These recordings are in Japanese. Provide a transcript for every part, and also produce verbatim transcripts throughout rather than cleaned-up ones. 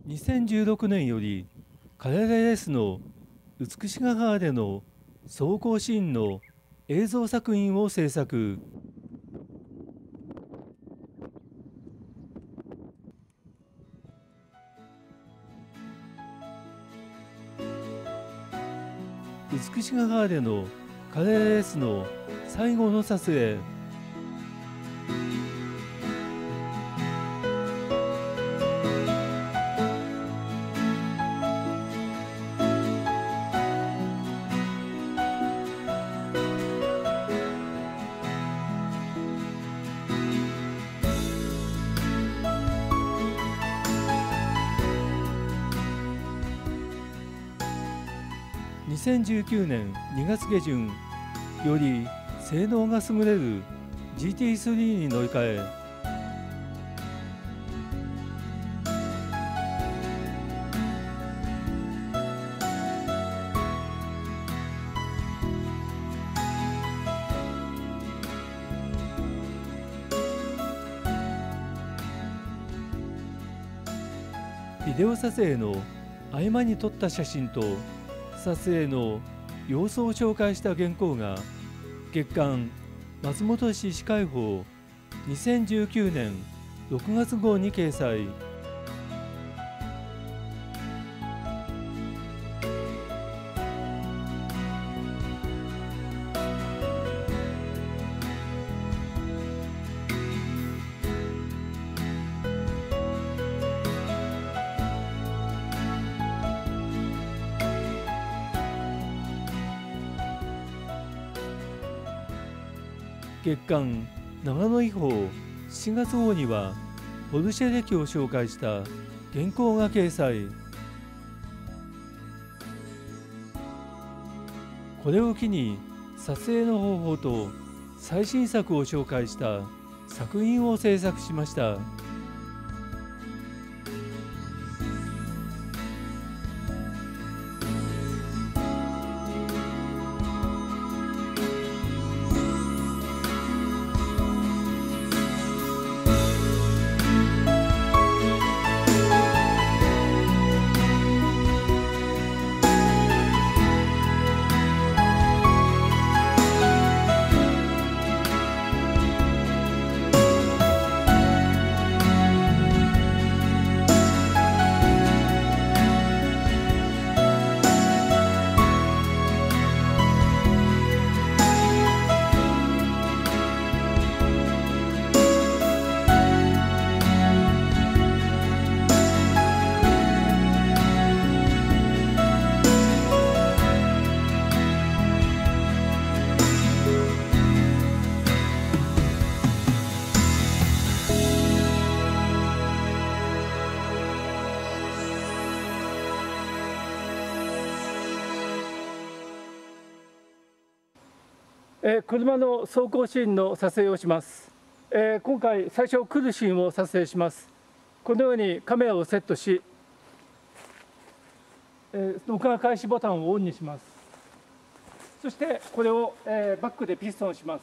にせんじゅうろくねんよりカレレースの美しが川での走行シーンの映像作品を制作。美しが川でのカレレースの最後の撮影。にせんじゅうきゅうねんにがつげじゅんより性能が優れる ジーティースリー に乗り換え、ビデオ撮影の合間に撮った写真と撮影の様子を紹介した原稿が月刊松本市市会報にせんじゅうきゅうねんろくがつごうに掲載。月刊長野以降しちがつごうにはポルシェ歴を紹介した原稿が掲載。これを機に撮影の方法と最新作を紹介した作品を制作しました。えー、車の走行シーンの撮影をします。えー、今回最初来るシーンを撮影します。このようにカメラをセットし、えー、録画開始ボタンをオンにします。そしてこれを、えー、バックでピストンします。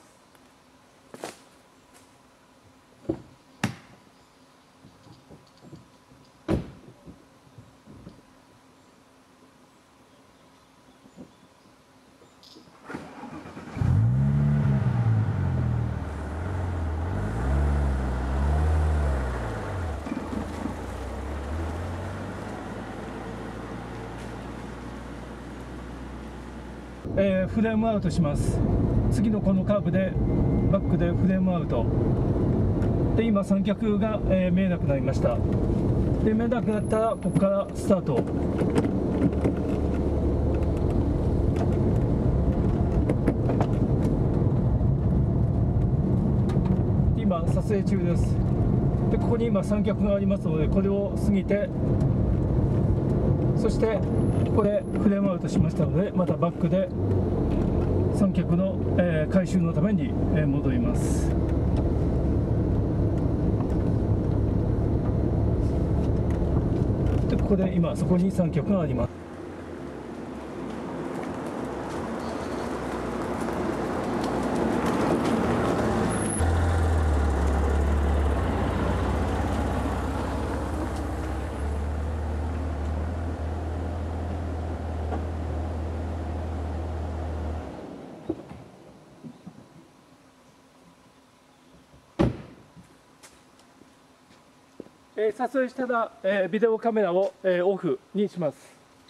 えー、フレームアウトします。次のこのカーブでバックでフレームアウトで、今三脚が、えー、見えなくなりました。で見えなくなったらここからスタート。今撮影中です。でここに今三脚がありますので、これを過ぎて、そしてここでフレームアウトしましたので、またバックで三脚の、えー、回収のために、えー、戻ります。でここで今そこに三脚があります。 えー、撮影したら、えー、ビデオカメラを、えー、オフにします。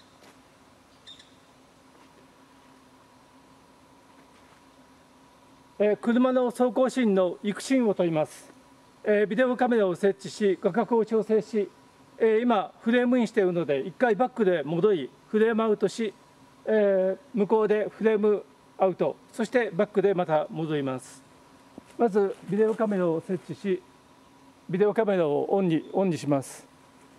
えー、車の走行シーンの育シーンを撮ります。えー、ビデオカメラを設置し、画角を調整し、えー、今フレームインしているのでいっかいバックで戻りフレームアウトし、えー、向こうでフレームアウト、そしてバックでまた戻ります。まずビデオカメラを設置し、ビデオカメラをオンにオンにします。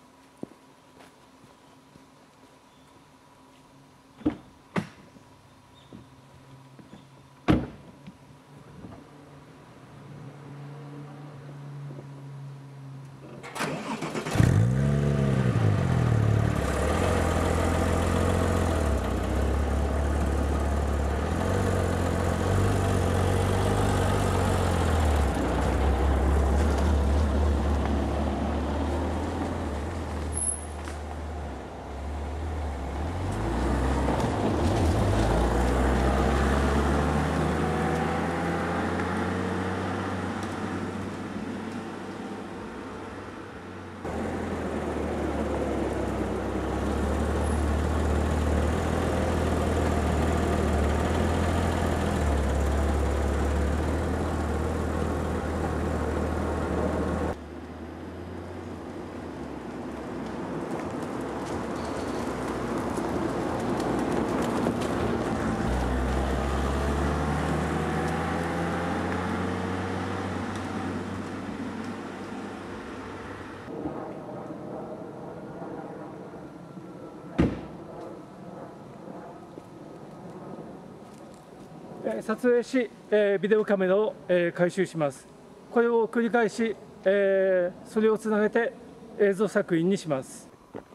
撮影し、えー、ビデオカメラを、えー、回収します。これを繰り返し、えー、それをつなげて映像作品にします。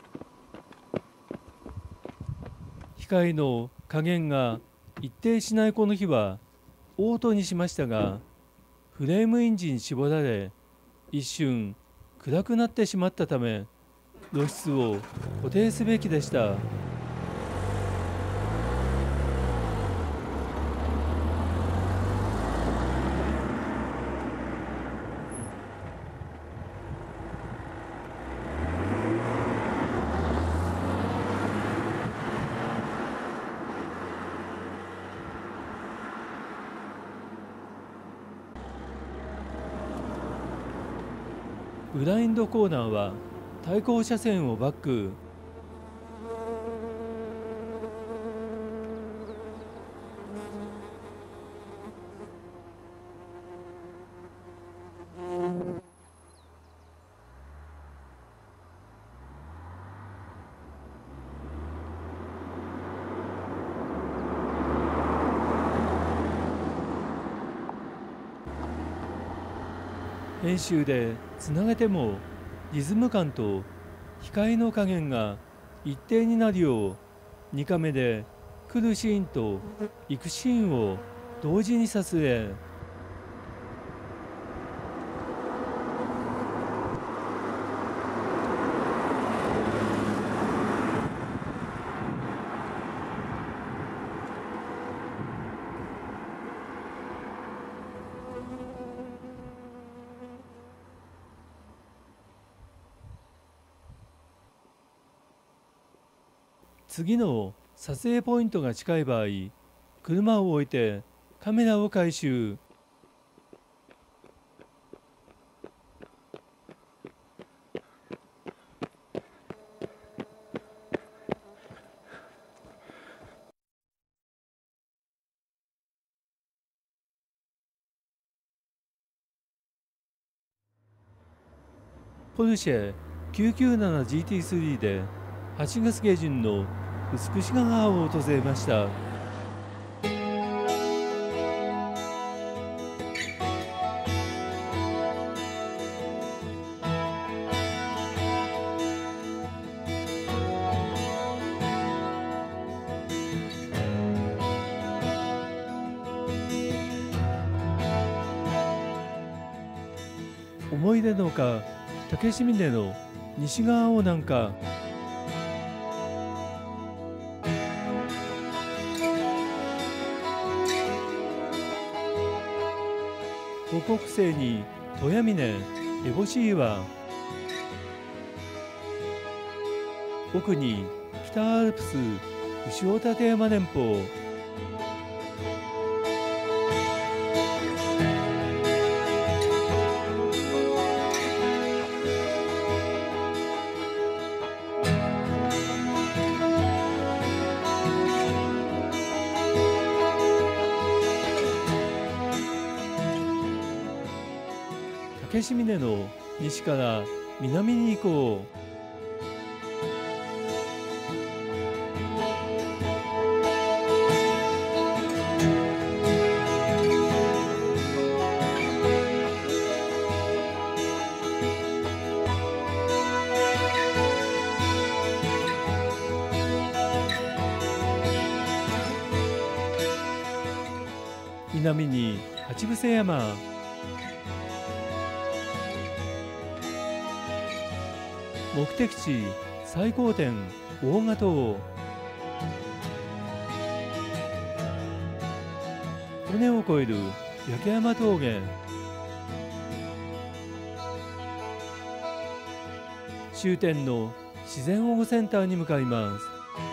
光の加減が一定しないこの日はオートにしましたが、フレームインジに絞られ一瞬暗くなってしまったため露出を固定すべきでした。ブラインドコーナーは対向車線をバック。編集でつなげてもリズム感と光の加減が一定になるようにカメで来るシーンと行くシーンを同時に撮影。次の撮影ポイントが近い場合、車を置いてカメラを回収。ポルシェ きゅうきゅうななジーティースリー ではちがつ下旬の美しが川を訪れました。思い出の丘竹清峰の西側を南下。五穀星に富山峰烏帽子岩。 奥に北アルプス牛尾立山連峰、竹志峰の西から南に行こう。南に八伏山、目的地最高点大賀島、尾根を越える焼山峠、終点の自然保護センターに向かいます。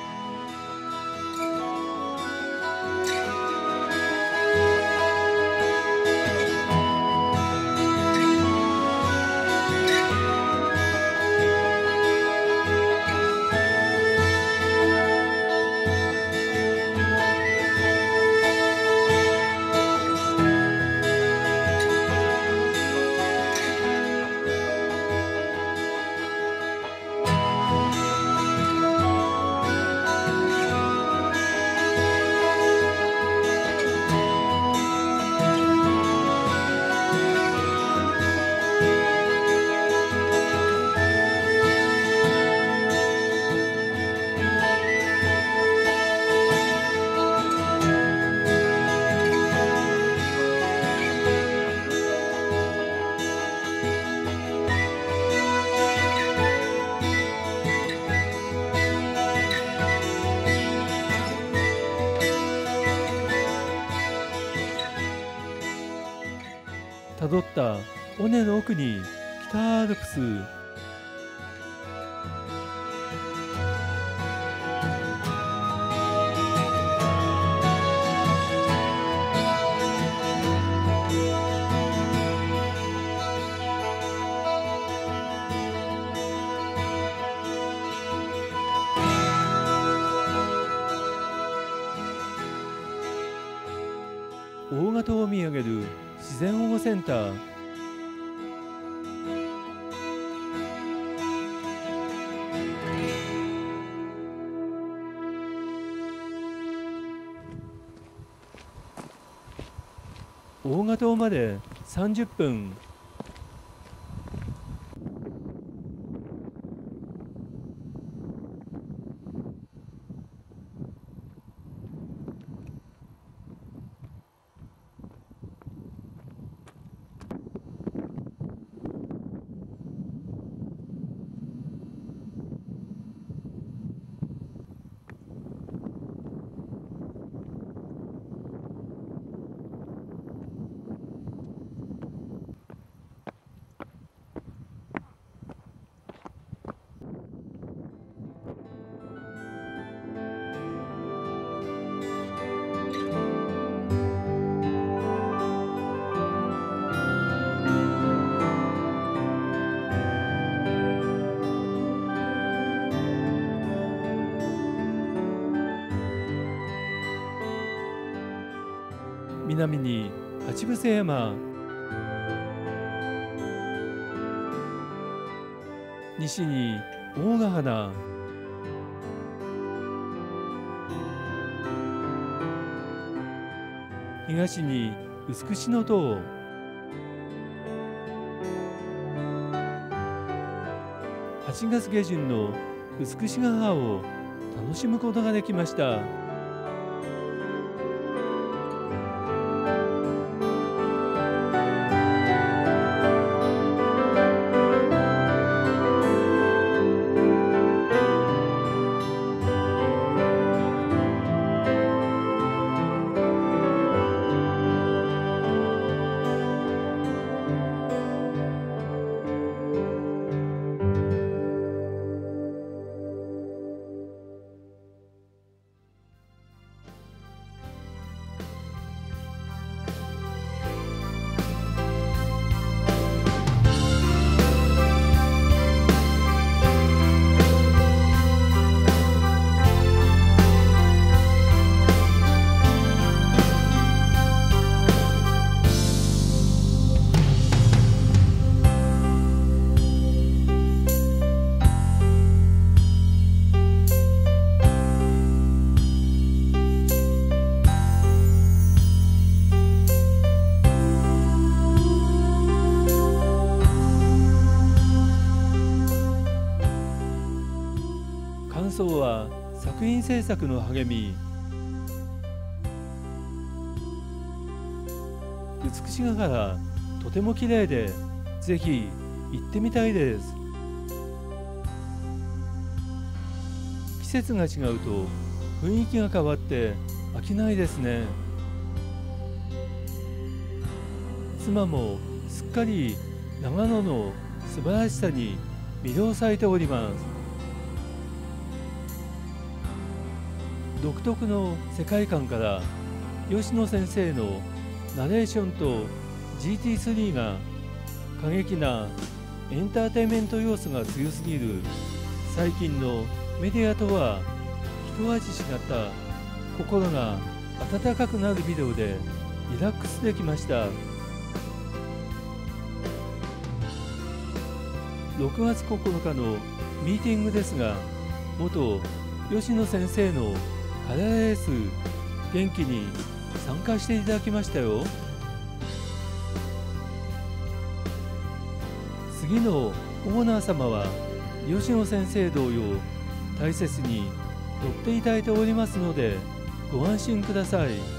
たどった尾根の奥に北アルプス、大賀島を見上げる自然保護センター、大賀島までさんじゅっぷん。南に八伏山、西に大ヶ鼻、東に臼杵の塔、はちがつ下旬の臼杵ヶ原を楽しむことができました。 想は作品制作の励み、美しながらとても綺麗で、ぜひ行ってみたいです。季節が違うと雰囲気が変わって飽きないですね。妻もすっかり長野の素晴らしさに魅了されております。独特の世界観から吉野先生のナレーションと ジーティースリー が過激なエンターテインメント要素が強すぎる最近のメディアとは一味違った心が温かくなるビデオでリラックスできました。ろくがつここのかのミーティングですが、元吉野先生のカラーレース元気に参加していただきましたよ。次のオーナー様は吉野先生同様大切に撮っていただいておりますのでご安心ください。